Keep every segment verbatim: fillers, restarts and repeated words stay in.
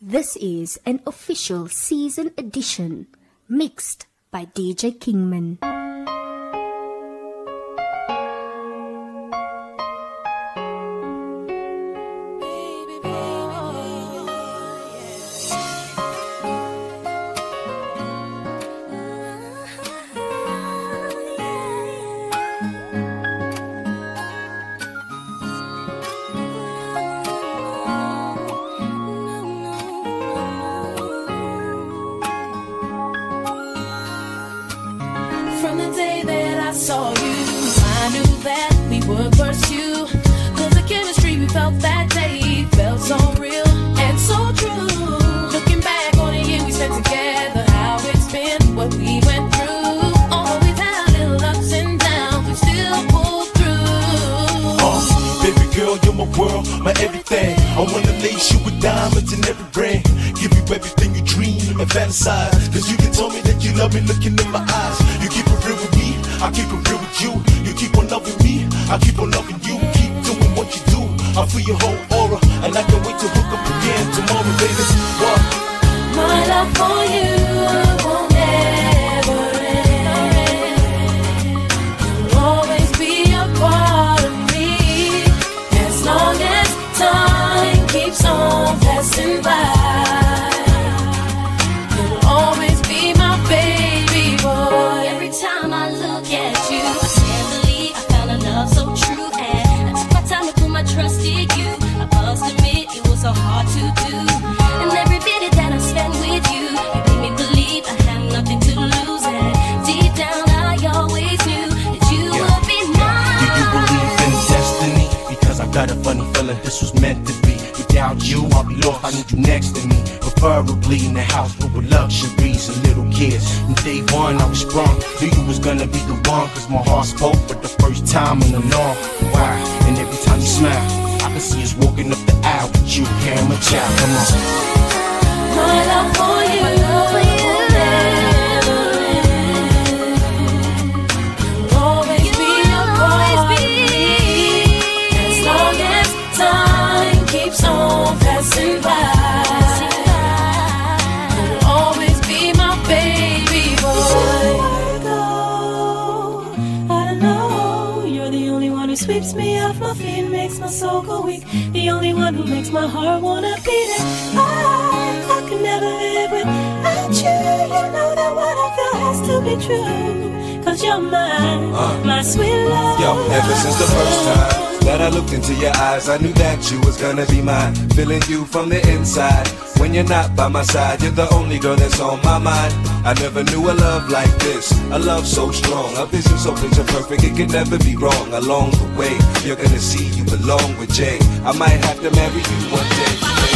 This is an official season edition, mixed by D J Kingman. Cause you can tell me that you love me looking in my eyes. You keep it real with me, I keep it real with you. You keep on loving me, I keep on loving you. Keep doing what you do, I feel your whole aura. And I can't wait to hook up again tomorrow, baby. What? My love for you will never end. You'll always be a part of me, as long as time keeps on passing by. Trusted you, I must admit it was so hard to do. And every minute that I spent with you, you made me believe I had nothing to lose. And deep down I always knew that you yeah. would be mine. Do you believe in destiny? Because I got a funny feeling this was meant to be. Without you, I'll be lost, I need you next to me. Preferably in the house with luxuries and little kids. From day one I was sprung, knew you was gonna be the one. Cause my heart spoke for the first time in a long while. And every time you smile, I can see us walking up the aisle with you carrying my child. Come on. My love for you, my love for you will never end. You'll always be a part of me, as long as time keeps on passing by. You'll always be my baby boy. I don't know, you're the only one who sweeps me off my feet, makes my soul go weak. The only one who makes my heart wanna beat it. I, I could never live without you. You know that what I feel has to be true. Cause you're mine, uh, my sweet love. Yo, ever since the first time that I looked into your eyes, I knew that you was gonna be mine. Feeling you from the inside. When you're not by my side, you're the only girl that's on my mind. I never knew a love like this, a love so strong, a vision so picture perfect, it could never be wrong. Along the way, you're gonna see you belong with Jay. I might have to marry you one day.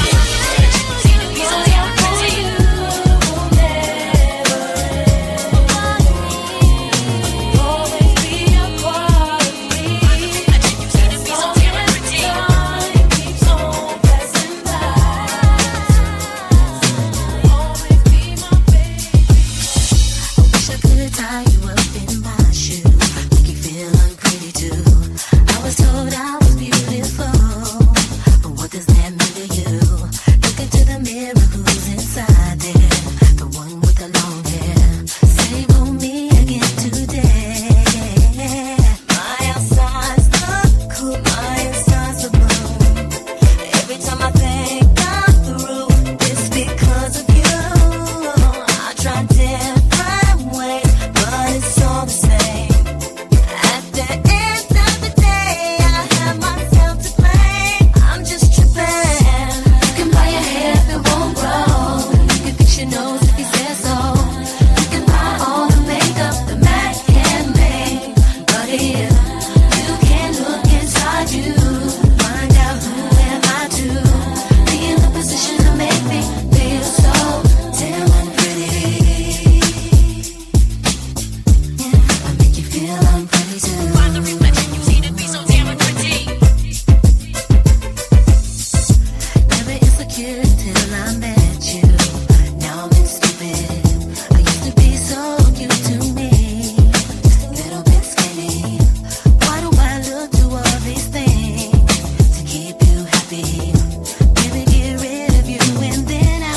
Baby, get rid of you and then I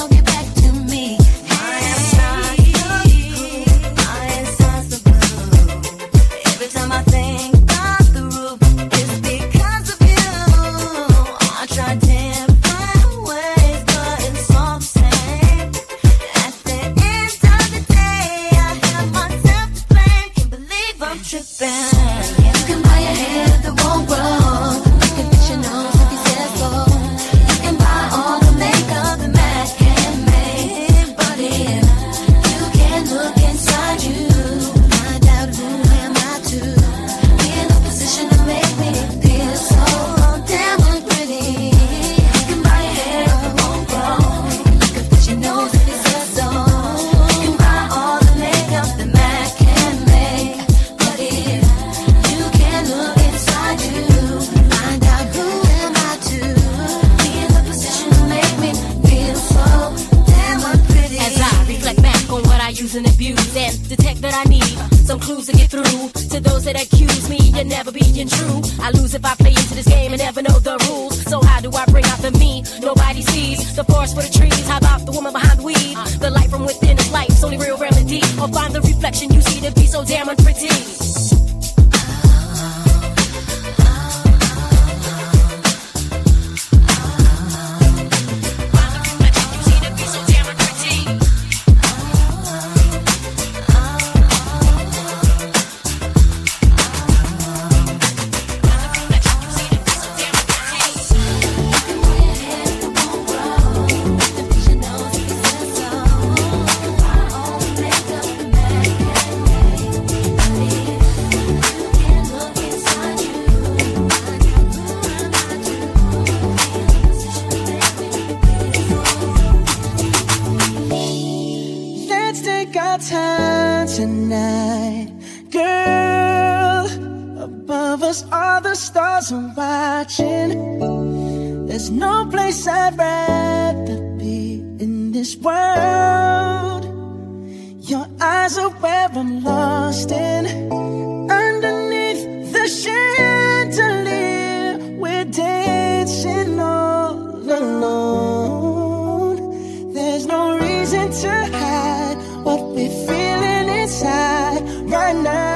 use and abuse and detect that I need some clues to get through to those that accuse me of never being true. I lose if I play into this game and never know the rules. So how do I bring out the me nobody sees? The forest for the trees, how about the woman behind the weed? The light from within is life's only real remedy. Or find the reflection you see to be so damn unpretty. There's no place I'd rather be in this world. Your eyes are where I'm lost in. Underneath the chandelier, we're dancing all alone. There's no reason to hide what we're feeling inside right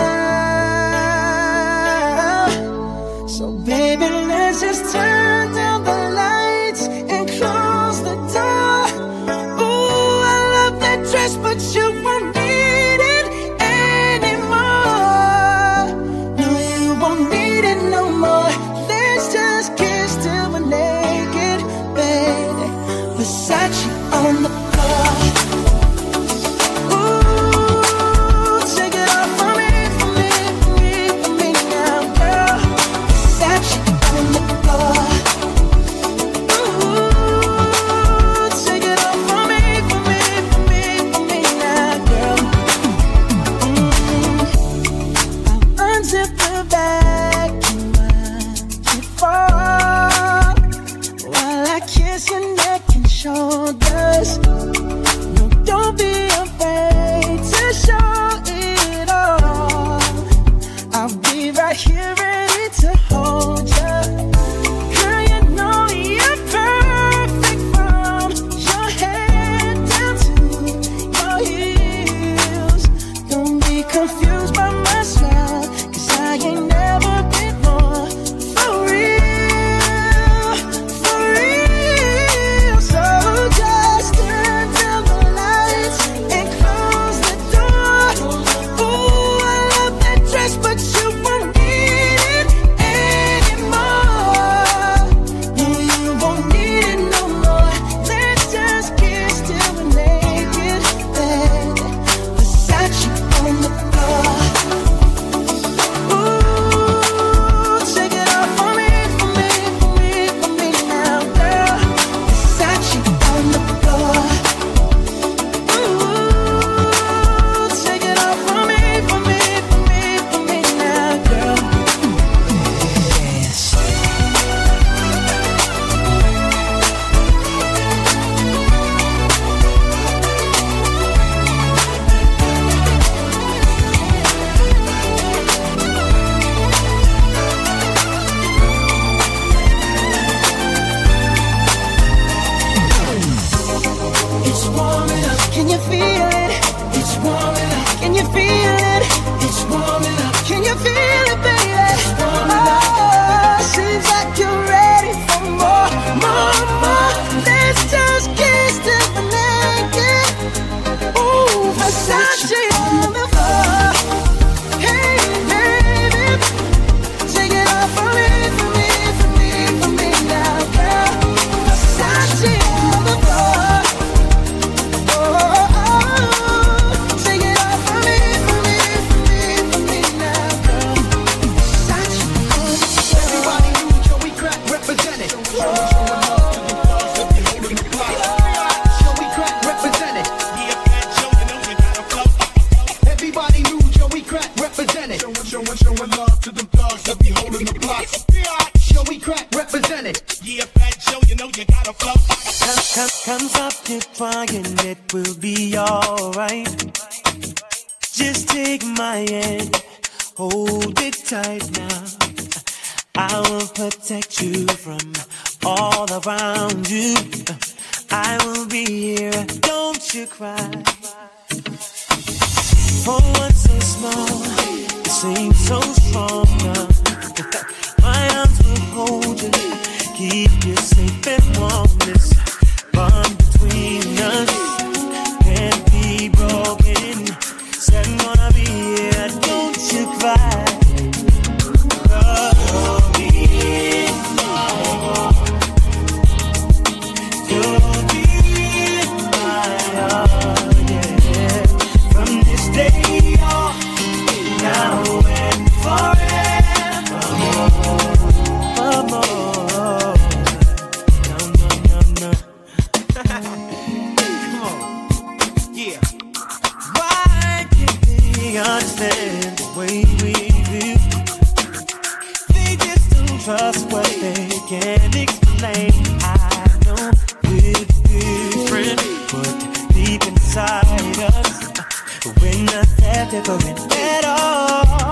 now. So baby, let's just turn down the lights and close the door. Ooh, I love that dress, but you won't need it anymore. No, you won't need it no more. Let's just kiss till we're naked, baby. Versace on the floor. Ooh, take it off for me, for me, for me, for me now, girl. Versace on the floor. Ooh, take it off for me, for me, for me, for me now, girl. Mm. I'll unzip the bag and watch it fall while I kiss your neck and shoulders. No, don't be afraid to show it all. I'll be right here ready to hold you. Girl, you know you're perfect from your head down to your heels. Don't be confused by my style, 'cause I ain't never been more for real, for real. So just turn down the lights and close the door. Ooh, I love that dress, but you won't need it anymore. No, you won't need it no more. Let's just kiss till we're naked, baby. Versace on the floor. Ooh, take it off for me, for me, for me, for me now, girl. Versace on the floor. Ooh, take it off for me, for me, for me, for me now, girl. Yes. It's warming up. Can you feel it? It's warming up. Can you feel it? It's warming up. Can you feel it, baby? It's warming up. Oh, seems like you're ready for more, more, more. Let's just kiss till we're naked. Ooh, Versace on the floor. Hey, baby, take it off for me, for me, for me, for me now, girl. Versace on the floor. Oh, oh, oh. Take it off for me, for me, for me, for me now, girl. Versace on the floor. Everybody knew Joey Crack represented. Joey Crack represented. Everybody knew Joey Crack represented. Showing, showing love to them thugs that be holding the blocks. Joey Crack represented. Yeah, Fat Joe, you know you gotta flow. Come, come, come, stop your crying, it will be alright. Just take my hand, hold it tight now. I will protect you from all around you. I will be here, don't you cry. For one so small, it seems so strong now. My arms will hold you, keep you safe and warm. This bond between us can't be broken. Said I'm gonna be here, don't you cry. You'll be in my heart. You'll be in my heart, yeah. From this day on, now and forevermore. No, no, no, no. Come on. Yeah. Why can't they understand the way we feel? They just don't trust what they can't explain. I know we're different, but deep inside us, we're not that different at all.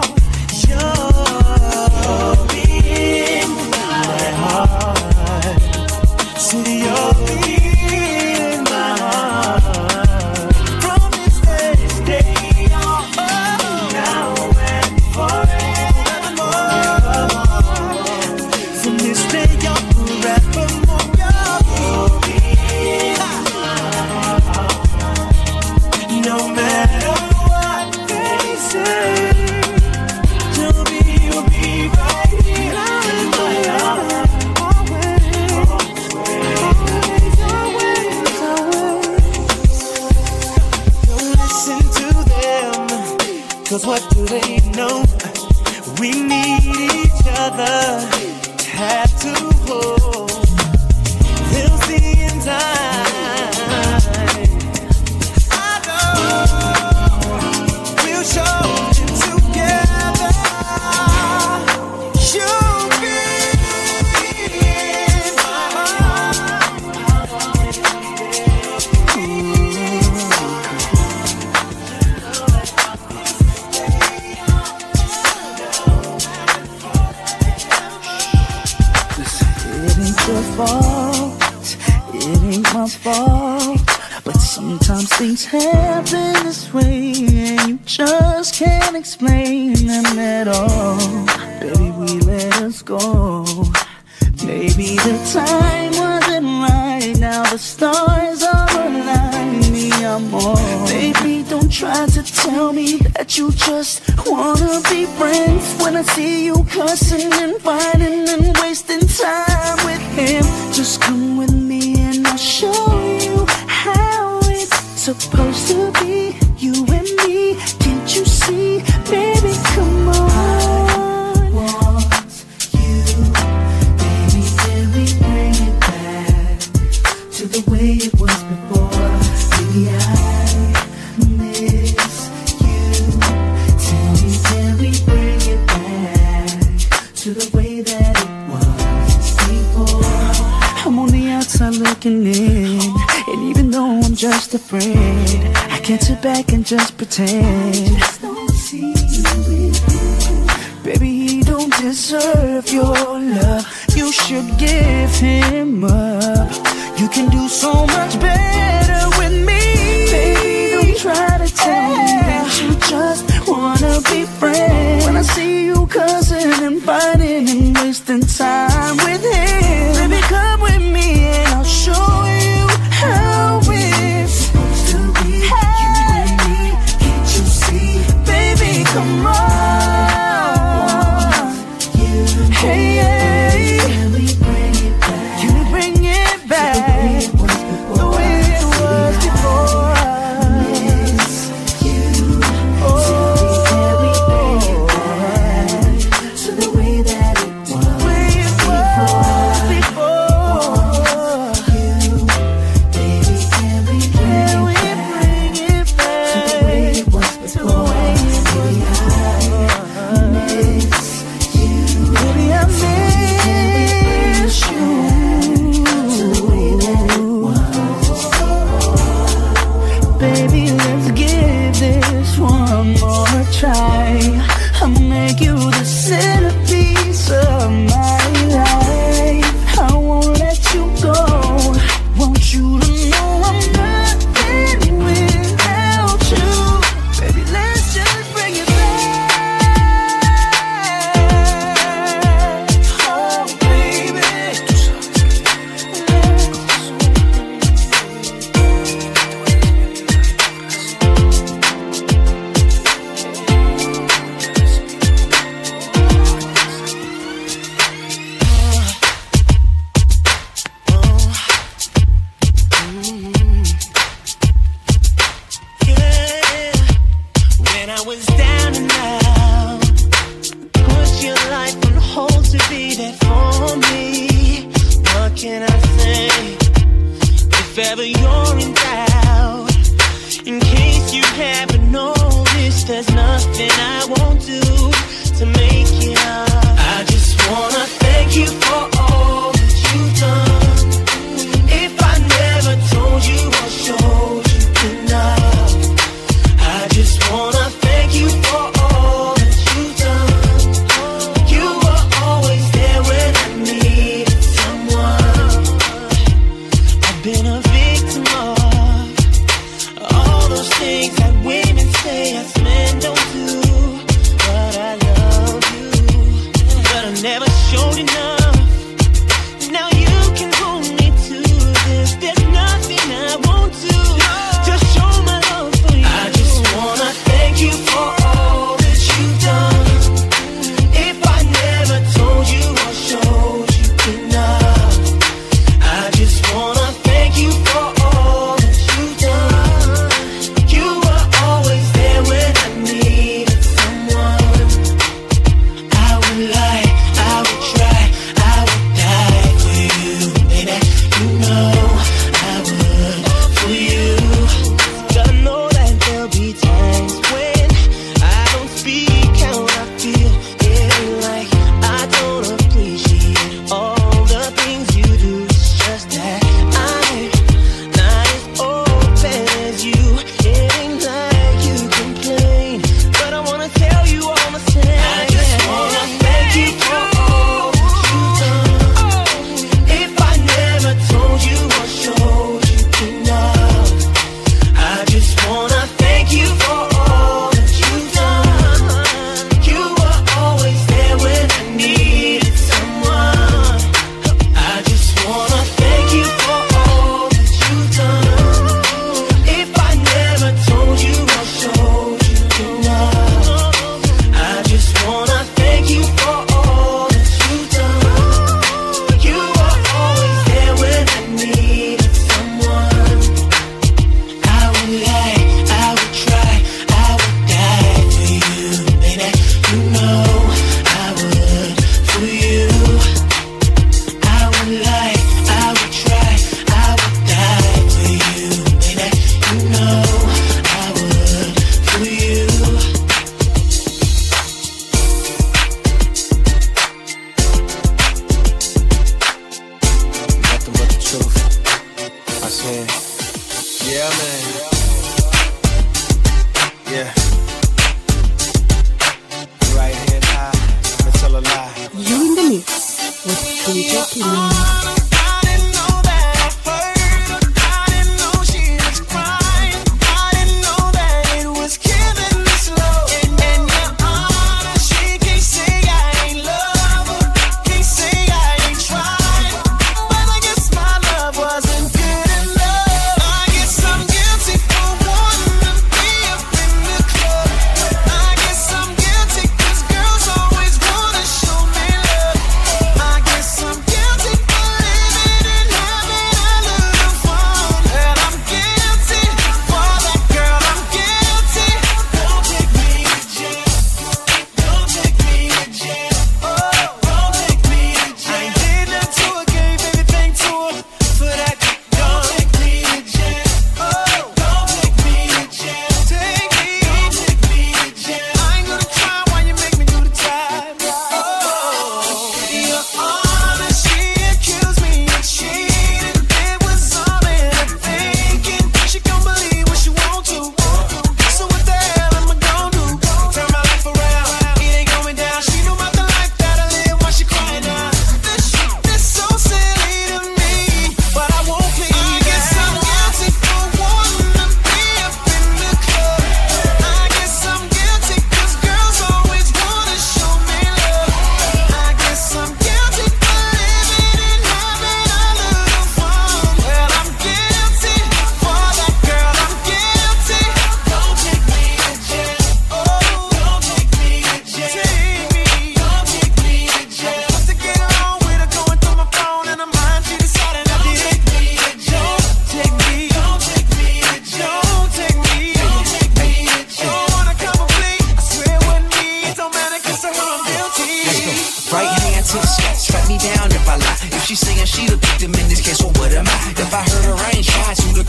You'll be in my heart. See, you'll be in my heart. From this day, day on, now and forevermore. From this day on, forevermore. You'll be in my heart. No matter what they say, you'll be, you'll be right here in my heart. Always, always, always, always. Don't listen to them, 'cause what do they know? We need each other, have to hold. They'll see in time. I know we'll show it together. You'll be in my heart. It ain't your fault, it ain't my fault, but sometimes things happen this way and you just can't explain them at all. Baby, we let us go. Maybe the time wasn't right, now the stars are aligning me, I'm on. Baby, don't try to tell me that you just wanna be friends when I see you cussing and fighting and wasting time with him. Just come with me and I'll show you how it's supposed to be. You and me, can't you see? Baby, come on. I want you. Baby, can we bring it back to the way it was before? Baby, I miss you. Tell me, can we bring it back to the way that it was before? I'm on the outside looking in, and even though I'm just afraid, I can't sit back and just pretend. I just don't see you with him. Baby, he don't deserve your love. You should give him up. You can do so much better with me. Baby, don't try to tell me that you just wanna be friends when I see you cussing and fighting and wasting time with him. Baby, come with me and I'll show you how it's supposed to be. You and me, can't you see? Baby, come on. Hey, hey. Can we bring it back? Can we bring it back the way it was before? Miss you. Oh, can we bring it back to the way that it was? you're in doubt. In case you haven't noticed, there's nothing I won't do to make it up. I just wanna thank you for all that you've done. If I never told you or showed you enough, I just wanna thank you for all that you've done. You were always there when I needed someone. I've been a victim of all those things that women say us men don't do. But I love you, but I never showed enough. Now you can hold me to this. There's nothing I won't do to show my love for you. I just wanna thank you for all that you've done. If I never told you or showed you enough, I just wanna thank you for all that you've done. You were always there when I needed someone. I would lie, I would try, I would die for you, baby. You know I would for you. Gotta know that there'll be times when I don't speak how I feel. It ain't like I don't appreciate all the things you do. It's just that I'm not as open as you. It ain't like you complain, but I wanna tell you all the same. I just wanna thank you for all that you've done. If I never told you or showed you enough, I just wanna thank you for all that you've done. You were always there when I needed someone. I just wanna thank you for all that you've done. If I never told you or showed you enough, I just wanna thank you for all that you've done. You were always there when I needed someone. I would lie, I would try, I would die for you, baby. You know I would for you. I would lie, I would try, I would die for you, baby. You know I would for you. Nothing but the truth. I said, yeah, man. Yeah. Right hand high, and tell a lie. You in the mix with D J Keenan. I didn't know that I hurt. I didn't know she was crying. I didn't know that it was killing me slow. And, and your honor, she can't say I ain't love her. Can't say I ain't tried. But I guess my love wasn't good enough. I guess I'm guilty for wanting to be up in the club. I guess I'm guilty 'cause girls always wanna show me love. I guess I'm guilty for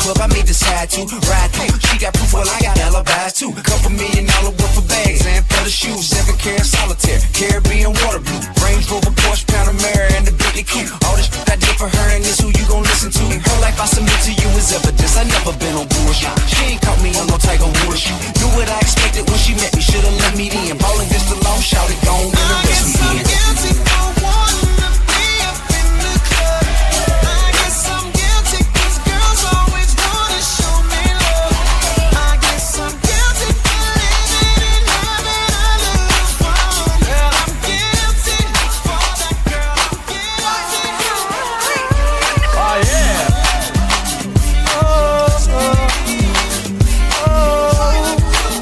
club, I may decide to ride through. She got proof, well, I got alibis too. Couple million dollar worth of bags and for the shoes. Seven carat solitaire, Caribbean water blue. Range Rover, Porsche, Panamera, and the Bentley coupe. All this shit I did for her, and this who you gon' listen to. Her life I submit to you is evidence. I never been on bullshit. She ain't caught me on no Tiger Woods. Knew what I expected when she met me. Should've let me in. Ballin' against the law, shout it, gone and the rest me in. Guilty for wanting to be up in the club. I guess I'm guilty 'cause girls always wanna show me love. I guess I'm guilty for living and having a little fun. Girl, I'm guilty for that, girl. I'm guilty. Oh yeah. Oh, oh, oh, oh.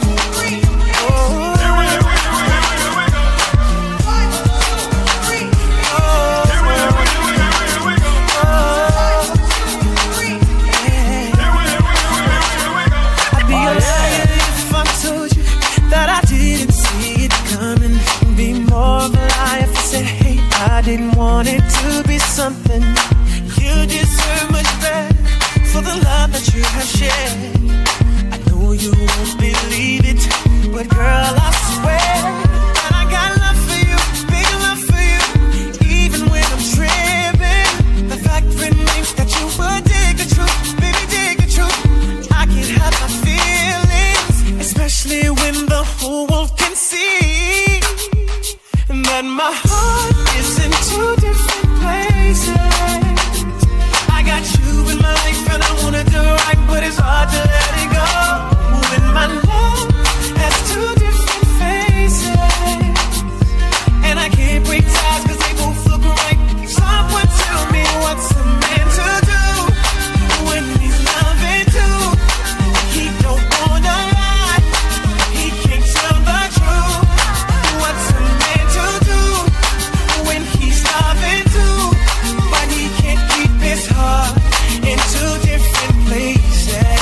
I didn't want it to be something. You deserve much better for the love that you have shared. I know you won't believe it, but girl, I swear that I got love for you, big love for you, even when I'm tripping. The fact remains that you would dig the truth, baby, dig the truth. I can't hide my feelings, especially when the whole world can see that my heart is in two different places. I got you in my life and I wanna do right, but it's hard to let it go. When my love has two different faces, and I can't break ties 'cause they both look right. Someone tell me what's a man to do when he's loving too. He don't wanna lie, he can't tell the truth. What's a man to do when he's loving too, but he can't keep his heart in two different places?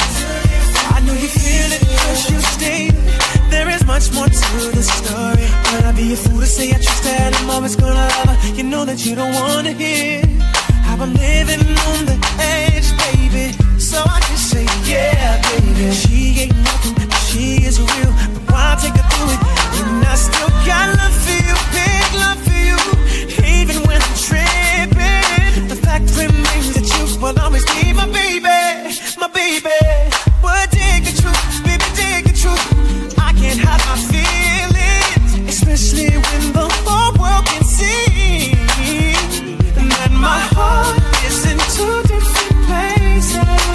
I know you feel it 'cause you stayed. There is much more to the story, but I'd be a fool to say I trust that I'm always gonna love her. You know that you don't wanna hear how I'm living on the edge, baby. So I just say, yeah, baby. She ain't nothing, but she is real. But why take her through it? And I still got love for you, big love for you, even when I'm tripping. The fact remains that you will always be my baby, my baby. But dig the truth, baby, dig the truth. I can't hide my feelings, especially when the whole world can see that my heart is in two different places.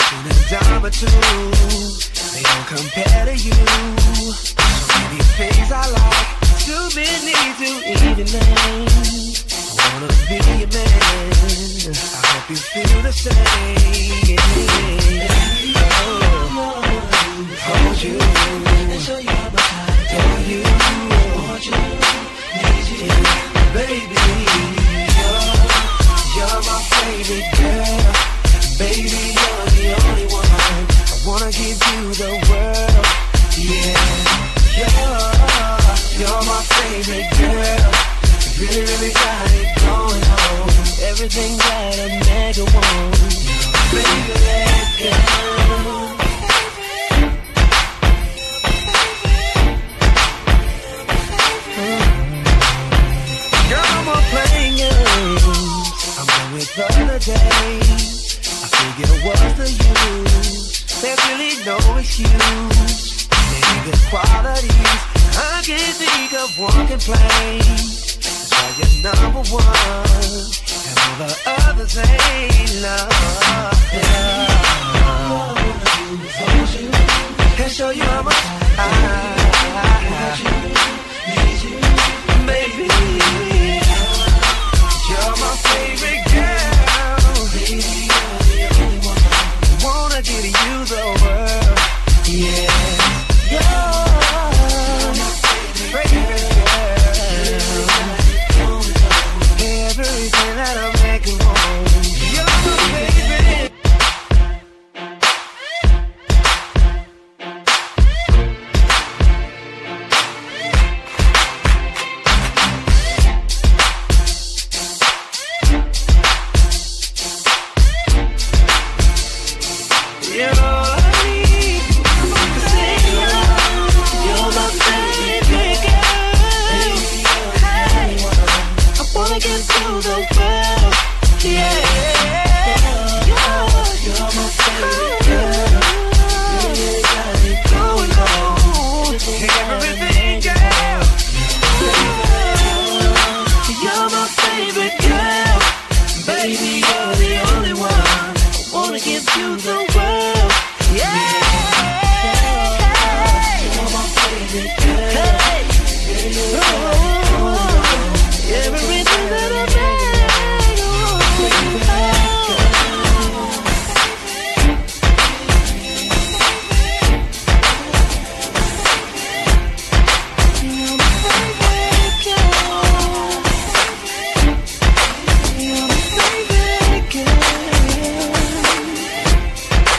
in a dime or two. They don't compare to you. So many things I like, too many to even name. I wanna be your man. I hope you feel the same. Oh, hold you and show you how much I adore you. Want you, need you, baby. You're, you're my favorite girl. Baby, you're the only one. I wanna give you the world. Yeah, you're, you're my favorite girl. Really, really got it going on. Everything that a nigga wants. Baby, let go. Girl, I'm all playing games. I'm done with the days. I figure what's the use? There's really no excuse. Maybe good qualities. I can't think of one complaint. You're number one, and all the others ain't love. Can't show you how much I need you, baby. You're my favorite girl. Baby, you're the only one. Wanna give you the world. Yeah, you're my favorite girl. Everything that I make you want. You're my favorite. You're all I need to say you're my favorite girl. Hey, I wanna get through the world, yeah. You're, you're my favorite girl. You got it going on. Everything, girl. You're my favorite girl. Baby, you're the only one. I wanna give you the world, yeah. You're my favorite girl. Hey. Oh, everything that I make, oh. You're my favorite girl. You're my favorite girl.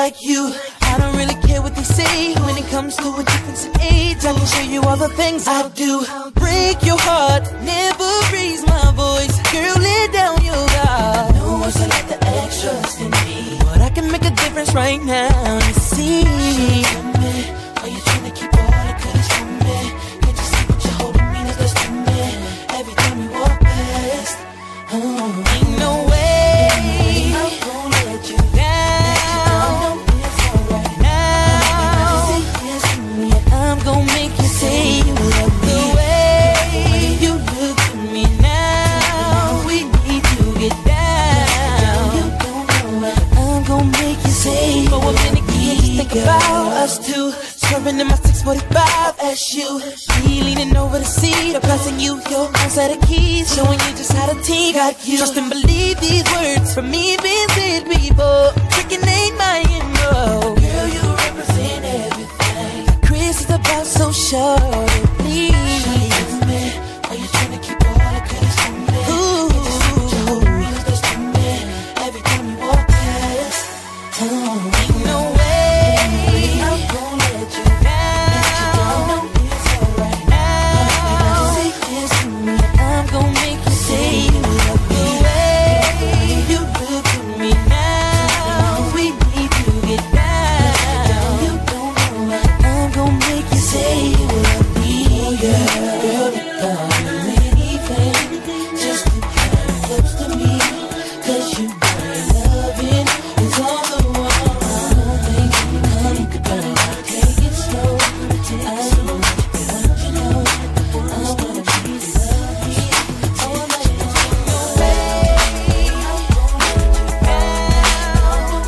like you. I don't really care what they say when it comes to a difference in age. I can show you all the things I do. Break your heart, never raise my voice. Girl, lay down your guard. No one's a lot the extras in me, but I can make a difference right now. You see, are you trying to keep all the goods from me? Can't you see what you're holding me like that's to me? Every time you walk past, oh, ain't no way I'm gonna let you down. It's alright now. Say yes to me, I'm gonna make you say you love me. The way you look at me now, we need to get down. You don't know what I'm gonna make you say. For a minute, can you just think about us two? Swerving in my six forty-five as you be leaning over the seat, I'm passing you your own set of keys, showing you just how the team got you. Trust and believe these words from me being said before. Tricking ain't my no. Girl, you represent everything. Chris is about so sure. Please, are you trying to keep all the goods from me? Ooh, just to me. Every time you walk past, oh, ain't no way I'm gonna let you down. It's alright now. Say yes to me, I'm gonna make you say you love me. The way you look at me now, we need to get down. You don't know what I'm gonna make you say you love me, girl. Girl, become anything just to come close to me, 'cause you know loving is all the one thing. Come, come, take it slow. I know what you know. I'm gonna treat you lovely all night long. No way I'm gonna let you down.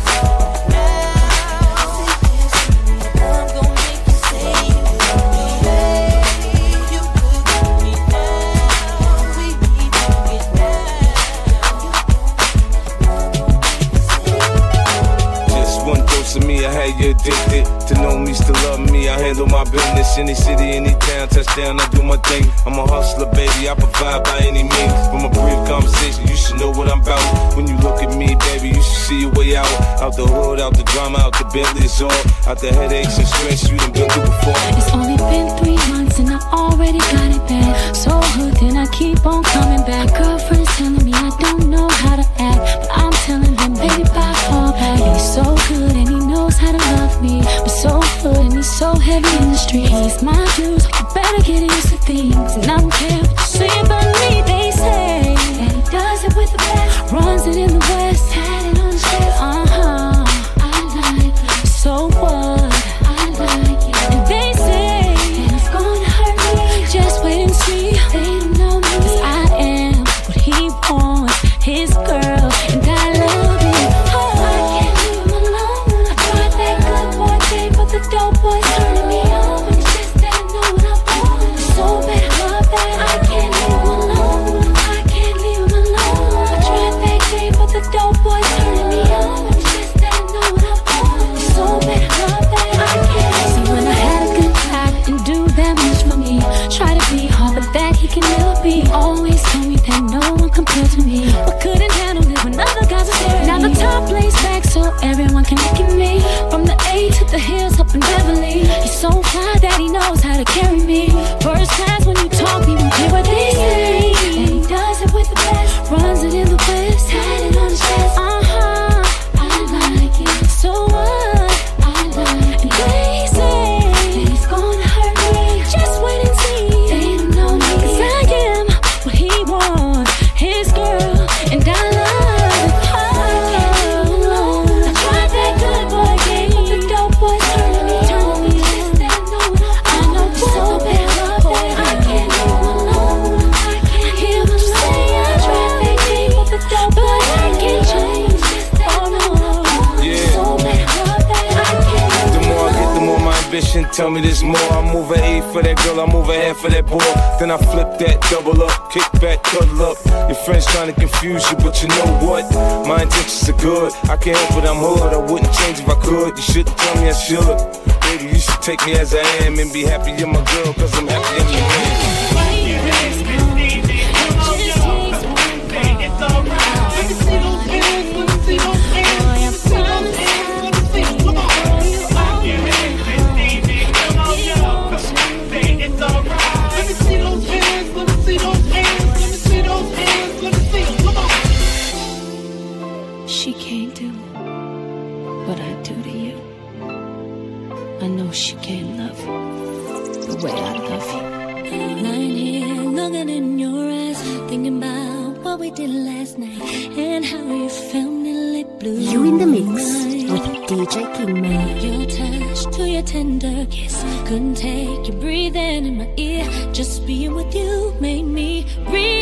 Now, say yes to me, I'm gonna make you say you love me. The way you look at me now, we need to get down. Just one dose of me, I had you addicted. To know me, still love me, I handle my business. Any city, any town, touchdown, I do my thing. I'm a hustler, baby, I provide by any means. From a brief conversation, you should know what I'm about. When you look at me, baby, you should see your way out. Out the hood, out the drama, out the Bentley, it's all. Out the headaches and stress you done been through before. It's only been three months and I already got it bad. So hooked and I keep on coming back. Girlfriend's telling me I don't know how to act, but I'm telling them, baby, bye, fall back. And he's so good and he knows how to love me, but so good and he's so heavy in the street. He's my dude, so you better get used to things. And I don't care what you say about me, they say that he does it with the best. Runs it in the West, had it on his chest. Uh-huh, I like it. So what? I like it. And they say that it's gonna hurt me. Just wait and see. They don't know me, 'cause I am what he wants, his girl, and I love it. Oh, I can't leave him alone. I tried that good boy thing, but the dope boy's turning me on. But it's just that I know what I want. It's so bad, love that I can't leave him alone. I can't leave him alone. I tried that thing, but the dope boy's turning me on. But it's just that I know what I want. It's so bad, love that I can't. See, when I had a good time, didn't do that much for me. Try to be hard, but that he can never be. Always told me that no one compared to me, but couldn't handle it when other guys are staring. Now the top lays back so everyone can look at me. From the A to the hills up in Beverly, he's so fly that he knows how to carry me. First class when you talk, he won't hear what they say. And he does it with the best. Runs it in the West, had it on his chest. Uh-huh, I like it. So what? I like it. And they say that he's gonna hurt me. Just wait and see. They don't know me, 'cause I am what he wants, his girl, and I love it. Oh, I tried that good boy game, but the dope boy's turning me on. Just that I know what I know. So bad, love that I can't leave him alone. I can't hear him say I tried that game, but the dope boy I can't change. Just that I know what I want. Yeah. So bad, love that I can't. The more I get, the more my ambition tell me there's more. I move a A for that girl, I move a half for that boy. Then I flip that, double up, kick back, cuddle up. Your friends trying to confuse you, but you know what? My intentions are good. I can't help it, I'm hood. I wouldn't change if I could. You shouldn't tell me I should. Baby, you should take me as I am and be happy you're my girl, 'cause I'm happy in your hand. It's alright. the way I love you. Lying here, looking in your eyes, thinking about what we did last night and how you felt nearly blue. You in the mix with D J Kingman. Your touch to your tender kiss, couldn't take your breathing in my ear. Just being with you made me real.